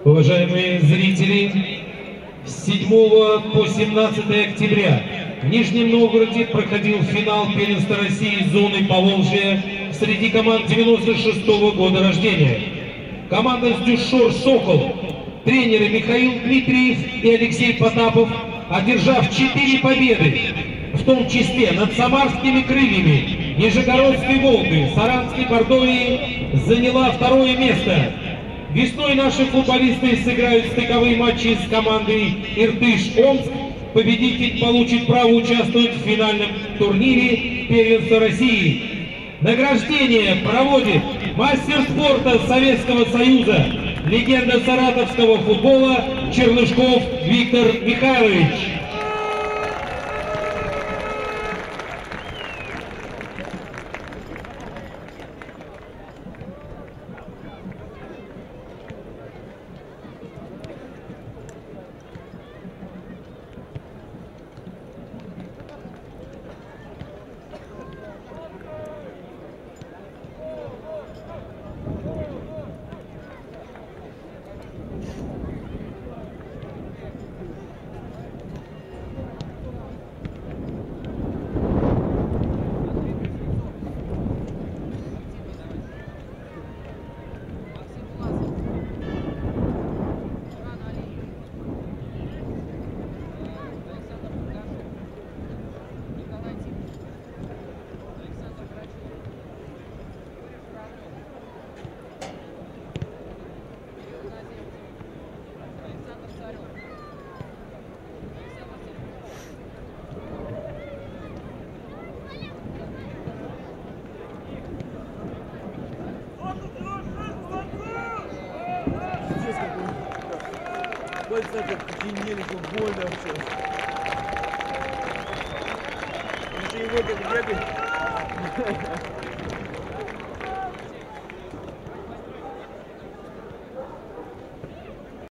Уважаемые зрители, с 7 по 17 октября в Нижнем Новгороде проходил финал первенства России зоны Поволжья среди команд 96-го года рождения. Команда «Сдюшор Сокол», тренеры Михаил Дмитриев и Алексей Потапов, одержав 4 победы, в том числе над Самарскими крыльями, Нижегородской Волгой, Саранской Бордовией, заняла 2-е место. Весной наши футболисты сыграют стыковые матчи с командой Иртыш-Омск. Победитель получит право участвовать в финальном турнире первенства России. Награждение проводит мастер спорта Советского Союза, легенда саратовского футбола Чернышков Виктор Михайлович. Кстати, похинели, футбольно вообще. Еще его как бегать.